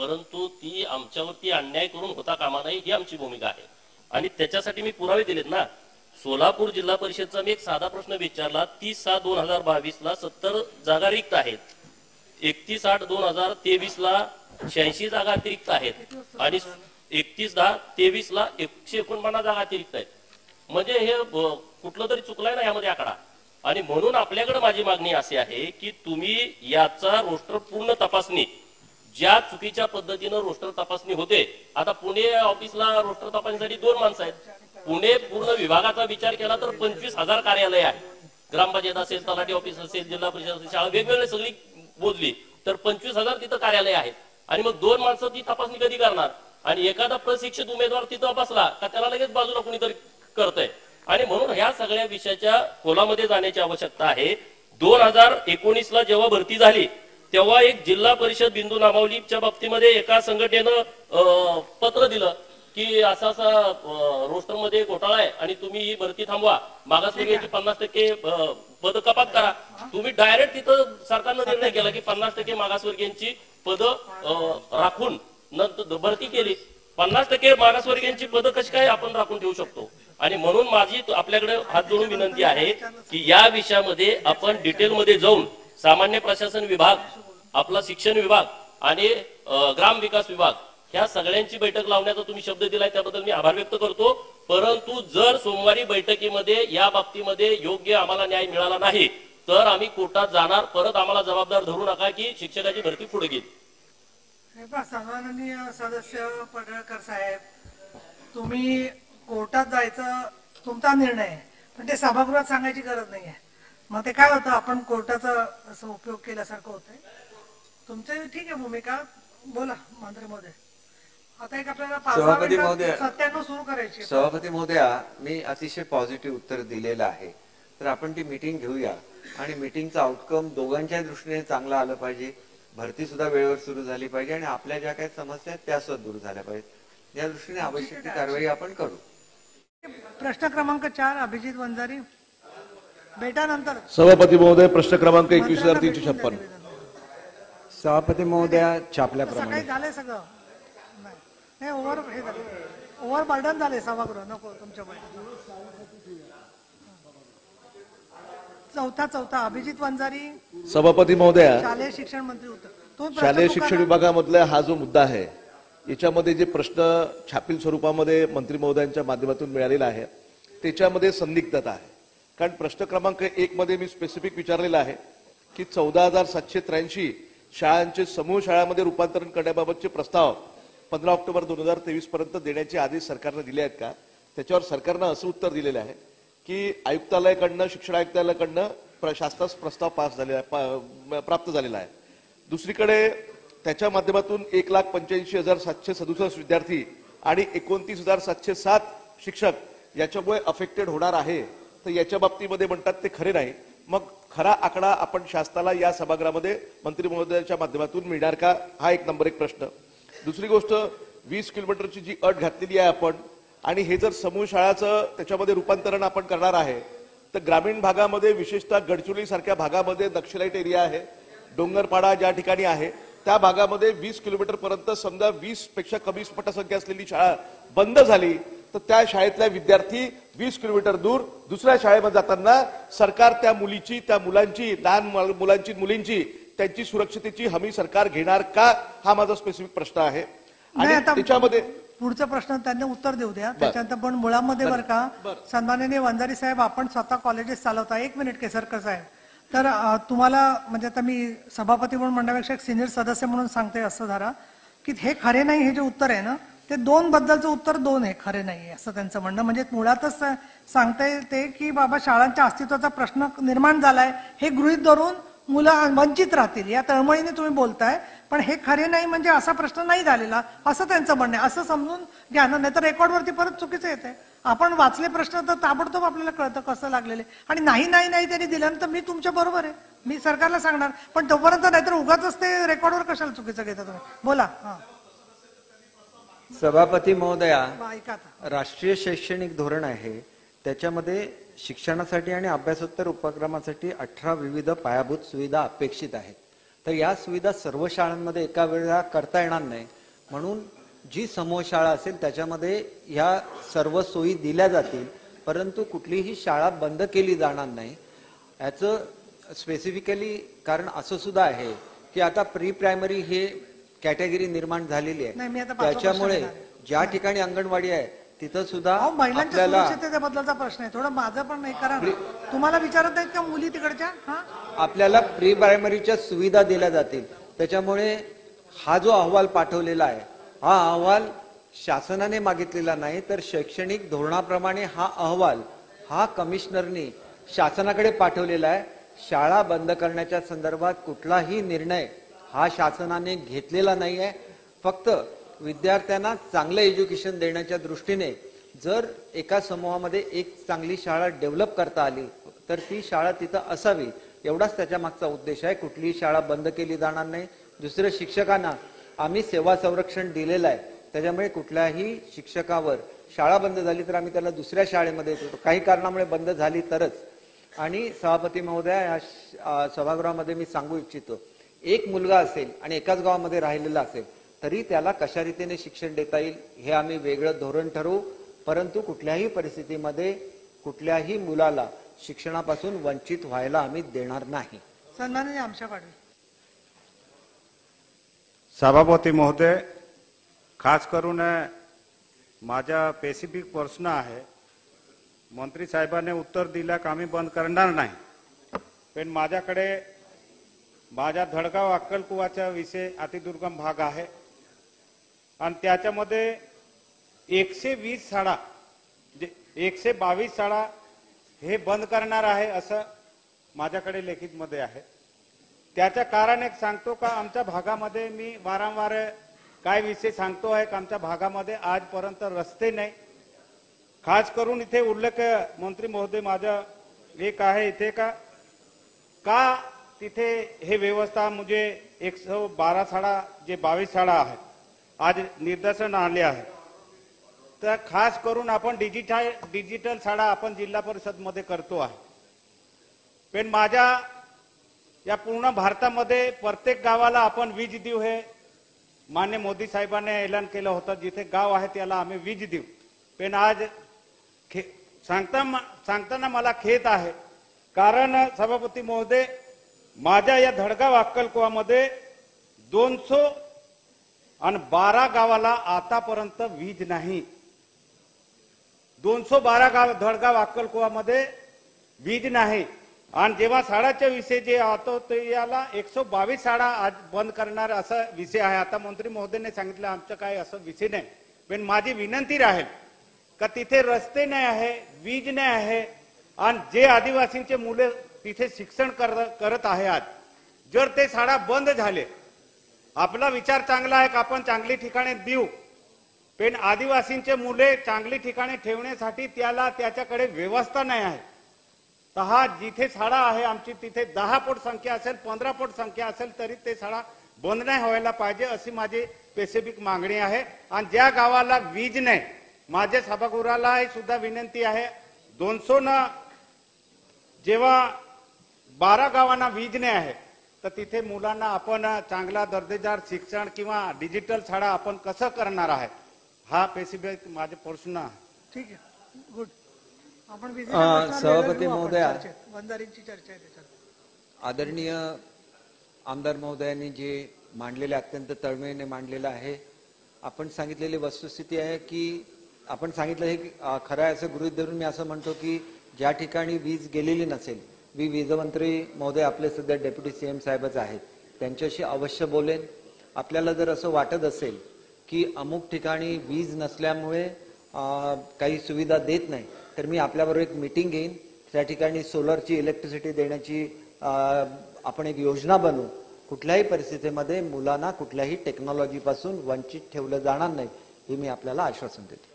परंतु ती आमच्यावरती अन्याय करून होता कामा नये ही आमची भूमिका आहे आणि त्याच्यासाठी मी पुरावे दिलेत ना। सोलापूर जिल्हा परिषदचा मी एक साधा प्रश्न विचारला, 30/6/2022 ला 70 जागा रिक्त आहेत, 31/8/2023 ला 86 जागा अतिरिक्त आहेत आणि 31/10/23 ला 149 जागा अतिरिक्त आहेत। म्हणजे हे कुठलं तरी चुकलंय ना यामध्ये आकडा। आणि म्हणून आपल्याकडे माझी मागणी अशी आहे की तुम्ही याचा रोस्टर पूर्ण तपासणी, ज्या चुकीच्या पद्धतीनं रोस्टर तपासणी होते, आता पुणे ऑफिसला रोस्टर तपासणीसाठी 2 माणसं आहेत, पुणे पूर्ण विभागाचा विचार केला तर 25,000 कार्यालय आहे, ग्रामपंचायत असेल, तलाठी ऑफिस असेल, जिल्हा परिषद असेल, शाळा वेगवेगळे सगळी मोजली तर 25,000 तिथं कार्यालय आहेत आणि मग 2 माणसं ती तपासणी कधी करणार? आणि एखादा प्रशिक्षित उमेदवार तिथं बसला का त्याला लगेच बाजूला कोणीतरी करतंय आणि म्हणून ह्या सगळ्या विषयाच्या खोलामध्ये जाण्याची आवश्यकता आहे। 2019 ला जेव्हा भरती झाली तेव्हा एक जिल्हा परिषद बिंदू नामावलीच्या बाबतीमध्ये एका संघटनेनं पत्र दिलं की असा रोस्टर मध्ये घोटाळा आहे आणि तुम्ही ही भरती थांबवा, मागासवर्गीयांची 50% पद कपात करा। तुम्ही डायरेक्ट तिथं सरकारनं निर्णय केला की 50% मागासवर्गीयांची पद राखून नंतर भरती केली। 50% मागासवर्गीयांची पद कशी काय आपण राखून ठेवू शकतो? आणि म्हणून माझी आपल्याकडे हात जोडून विनंती आहे की या विषयामध्ये आपण डिटेलमध्ये जाऊन सामान्य प्रशासन विभाग, आपला शिक्षण विभाग आणि ग्राम विकास विभाग ह्या सगळ्यांची बैठक लावण्याचा तुम्ही शब्द दिलाय त्याबद्दल मी आभार व्यक्त करतो। परंतु जर सोमवारी बैठकीमध्ये या बाबतीमध्ये योग्य आम्हाला न्याय मिळाला नाही तर आम्ही कोर्टात जाणार, परत आम्हाला जबाबदार धरू नका की शिक्षकाची भरती पुढे गेली। सन्माननीय सदस्य पडळकर साहेब, तुम्ही कोर्टात जायचं तुमचा निर्णय आहे, पण ते सभागृहात सांगायची गरज नाहीये। मग ते काय होतं, आपण कोर्टाचा असं उपयोग केल्यासारखं होतंय। तुमचे ठीक आहे भूमिका, बोला मंत्री महोदय। आता एक आपल्याला सभापती महोदय 97 सुरू करायची। सभापती महोदया, मी अतिशय पॉझिटिव्ह उत्तर दिलेलं आहे, तर आपण ती मीटिंग घेऊया आणि मीटिंगचा आउटकम दोघांच्या दृष्टीने चांगला आलं पाहिजे, भरती सुद्धा वेळेवर सुरू झाली पाहिजे आणि आपल्या ज्या काही समस्या आहेत त्या सुद्धा दूर झाल्या पाहिजेत। या दृष्टीने आवश्यक ती कारवाई आपण करू। प्रश्न क्रमांक 4 अभिजित वंजारी बेटानंतर। सभापती महोदय, प्रश्न क्रमांक 21,356। सभापती महोदया, छापल्याप्रमाणे झाले सगळं नाही, ओव्हर बर्डन झाले सभागृह, नको तुमच्यामुळे। चौथा अभिजित वंजारी। सभापती महोदया, शालेय शिक्षण मंत्री उत्तर। शालेय शिक्षण विभागामधला हा जो मुद्दा आहे याच्यामध्ये जे प्रश्न छापील स्वरूपामध्ये मंत्री महोदयांच्या माध्यमातून मिळालेला आहे त्याच्यामध्ये संदिग्धता आहे। कारण प्रश्न क्रमांक 1 मध्ये मी स्पेसिफिक विचारलेला आहे की 14,783 शाळांचे समूह शाळांमध्ये रूपांतरण करण्याबाबतचे प्रस्ताव 15 ऑक्टोबर 2023 पर्यंत देण्याचे आदेश सरकारने दिले आहेत का? त्याच्यावर सरकारनं असं उत्तर दिलेलं आहे की आयुक्तालयाकडनं, शिक्षण आयुक्तालयाकडनं शासनास प्रस्ताव प्राप्त झालेला आहे। दुसरीकडे त्याच्या माध्यमातून 1,85,767 विद्यार्थी आणि 29,707 शिक्षक याच्यामुळे अफेक्टेड होणार आहे, तर याच्या बाबतीमध्ये म्हणतात ते खरे नाही। मग खरा आकडा आपण शासनाला या सभागृहामध्ये मंत्री महोदयांच्या माध्यमातून मिळणार का, हा 1 नंबर 1 प्रश्न। दुसरी गोष्ट, 20 किलोमीटरची जी अट घातलेली आहे आपण, आणि हे जर समूह शाळाचं त्याच्यामध्ये रूपांतरण आपण करणार आहे तर ग्रामीण भागामध्ये, विशेषतः गडचिरोली सारख्या भागामध्ये नक्षलाईट एरिया आहे, डोंगरपाडा ज्या ठिकाणी आहे त्या भागामध्ये 20 किलोमीटर पर्यंत समजा 20 पेक्षा कमी पटसंख्या असलेली शाळा बंद झाली तर त्या शाळेतल्या विद्यार्थी 20 किलोमीटर दूर दुसऱ्या शाळेमध्ये जाताना सरकार त्या मुलीची, त्या मुलांची, लहान मुलांची, मुलींची त्यांची सुरक्षितेची हमी सरकार घेणार का, हा माझा स्पेसिफिक प्रश्न आहे। आणि त्याच्यामध्ये पुढचा प्रश्न त्यांना उत्तर देऊ द्या, त्याच्यानंतर पण मुळामध्ये बरं का सन्माननीय वंजारी साहेब, आपण स्वतः कॉलेजेस चालवता, 1 मिनिट केसरकर साहेब, तर तुम्हाला म्हणजे आता मी सभापती म्हणून म्हणण्यापेक्षा एक सिनियर सदस्य म्हणून सांगते असं धरा की हे खरे नाही, हे जे उत्तर आहे ना ते 2 बद्दलचं उत्तर 2 आहे, खरे नाही असं त्यांचं म्हणणं। म्हणजे मुळातच सांगता येते की बाबा शाळांच्या अस्तित्वाचा प्रश्न निर्माण झालाय हे गृहीत धरून मुलं वंचित राहतील या तळमळीने तुम्ही बोलताय, पण हे खरे नाही म्हणजे असा प्रश्न नाही झालेला असं त्यांचं म्हणणं आहे, असं समजून घ्या ना, नाहीतर रेकॉर्डवरती परत चुकीचं येते। आपण वाचले प्रश्न तर ताबडतोब आपल्याला कळतं कसं लागलेले, आणि नाही त्यांनी दिल्यानंतर मी तुमच्या बरोबर आहे, मी सरकारला सांगणार, पण तोपर्यंत नाहीतर उगाच ते रेकॉर्डवर कशाला चुकीचं घेता तुम्ही, बोला। सभापती महोदया, राष्ट्रीय शैक्षणिक धोरण आहे त्याच्यामध्ये शिक्षणासाठी आणि अभ्यासोत्तर उपक्रमासाठी 18 विविध पायाभूत सुविधा अपेक्षित आहेत। तर या सुविधा सर्व शाळांमध्ये एका वेळेला करता येणार नाही, म्हणून जी समूह शाळा असेल त्याच्यामध्ये ह्या सर्व सोयी दिल्या जातील, परंतु कुठलीही शाळा बंद केली जाणार नाही. याचं स्पेसिफिकली कारण असं सुद्धा आहे की आता प्री प्रायमरी हे कॅटेगरी निर्माण झालेली नाही, मी आहे, आता पाचवा त्याच्यामुळे प्रश्न घेणार आहे. ज्या ठिकाणी अंगणवाडी आहे तिथं सुद्धा अहो, महिलांच्या आपल्याला सुरक्षिततेबद्दलचा प्रश्न आहे, थोडं माझं पण नाही करा ना. तुम्हाला विचारत नाहीत का मुली तिकडच्या? हा, आपल्याला प्री प्रायमरीच्या सुविधा दिल्या जातील. त्याच्यामुळे हा जो अहवाल पाठवलेला आहे, हा अहवाल शासनाने मागितलेला नाही, तर शैक्षणिक धोरणाप्रमाणे हा अहवाल हा कमिशनरनी शासनाकडे पाठवलेला आहे. शाळा बंद करण्याच्या संदर्भात कुठलाही निर्णय हा शासनाने घेतलेला नाही आहे. फक्त विद्यार्थ्यांना चांगलं एज्युकेशन देण्याच्या दृष्टीने जर एका समूहामध्ये एक चांगली शाळा डेव्हलप करता आली तर ती शाळा तिथं असावी, एवढाच त्याच्या मागचा उद्देश आहे. कुठलीही शाळा बंद केली जाणार नाही. दुसरं, शिक्षकांना आम्ही सेवा संरक्षण दिलेलं आहे, त्याच्यामुळे कुठल्याही शिक्षकावर शाळा बंद झाली तर आम्ही त्याला दुसऱ्या शाळेमध्ये देतो, काही कारणामुळे बंद झाली तरच. आणि सभापती महोदया, या सभागृहामध्ये मी सांगू इच्छितो, एक मुलगा असेल आणि एकाच गावामध्ये राहिलेला असेल तरी त्याला कशा रीतीने शिक्षण देता येईल हे आम्ही वेगळं धोरण ठरवू, परंतु कुठल्याही परिस्थितीमध्ये कुठल्याही मुलाला शिक्षणापासून वंचित व्हायला आम्ही देणार नाही. सन्माननीय आमच्या पाटील. सभापती महोदय, खास करून माझा स्पेसिफिक प्रश्न आहे. मंत्री साहेबांनी उत्तर दिलं की आम्ही बंद करणार नाही, पण माझ्याकडे माझ्या धडगाव अक्कलकुवाचा विषय अतिदुर्गम भाग आहे आणि त्याच्यामध्ये 120 शाळा 122 शाळा हे बंद करणार आहे असं माझ्याकडे लेखित मध्ये आहे. त्याचं कारण एक सांगतो का, आमच्या भागामध्ये मी वारंवार काय विषय सांगतो आहे की आमच्या भागामध्ये आजपर्यंत रस्ते नाही. खास करून इथे उल्लेख मंत्री महोदय माझा एक आहे इथे का तिथे हे व्यवस्था म्हणजे 112 शाळा जे 22 शाळा आहेत आज निर्देशन आले आहे. तर खास करून आपण डिजिटल शाळा आपण जिल्हा परिषद मध्ये करतो आहे, पण माझ्या या पूर्ण भारतामध्ये प्रत्येक गावाला आपण वीज देऊ हे मान्य मोदी साहेबांनी ऐलान केलं होतं. जिथे गाव आहे त्याला आम्ही वीज देऊ, पण आज सांगताना मला खेद आहे, कारण सभापती महोदय, माझ्या या धडगाव अक्कलकुवामध्ये 212 गावाला आतापर्यंत वीज नाही. 212 गाव धडगाव अक्कलकुवामध्ये वीज नाही. आणि जेव्हा शाळाच्या विषय जे आता ते याला 122 शाळा आज बंद करणार असा विषय आहे. आता मंत्री महोदयने सांगितलं आमचं काय असं विषय नाही, पण माझी विनंती राहील का तिथे रस्ते नाही आहे, वीज नाही आहे आणि जे आदिवासींचे मुले तिथे शिक्षण करत आहे, आज जर ते शाळा बंद झाले, आपला विचार चांगला आहे की आपण चांगली ठिकाणी देऊ, पण आदिवासींचे मुले चांगली ठिकाणी ठेवण्यासाठी त्याच्याकडे व्यवस्था नाही आहे. तर हा जिथे शाळा आहे आमची तिथे 10 फूट संख्या असेल 15 फूट संख्या असेल तरी ते शाळा बंद नाही व्हायला पाहिजे अशी माझी स्पेसिफिक मागणी आहे. आणि ज्या गावाला वीज नाही, माझ्या सभागृहाला सुद्धा विनंती आहे, 200 जेव्हा 12 गावांना वीज नाही आहे तर तिथे मुलांना आपण चांगला दर्जेदार शिक्षण किंवा डिजिटल शाळा आपण कसं करणार आहे, हा स्पेसिफिक माझे प्रश्न आहे. ठीक आहे, गुड. आपण सभापती महोदया, बंधारींची चर्चा आहे त्याच्यात. आदरणीय आमदार महोदयांनी जे मांडलेले अत्यंत तळमळीने मांडलेलं आहे. आपण सांगितलेली वस्तुस्थिती आहे की आपण सांगितलं हे खरं आहे असं गृहीत धरून मी असं म्हणतो की ज्या ठिकाणी वीज गेलेली नसेल, मी वीजमंत्री महोदय आपले सध्या डेप्युटी सीएम साहेबच आहेत, त्यांच्याशी अवश्य बोलेन. आपल्याला जर असं वाटत असेल की अमुक ठिकाणी वीज नसल्यामुळे काही सुविधा देत नाही तर मी आपल्याबरोबर एक मीटिंग घेईन, त्या ठिकाणी सोलरची इलेक्ट्रिसिटी देण्याची आपण एक योजना बनवू. कुठल्याही परिस्थितीमध्ये मुलांना कुठल्याही टेक्नॉलॉजीपासून वंचित ठेवलं जाणार नाही हे मी आपल्याला आश्वासन देतो.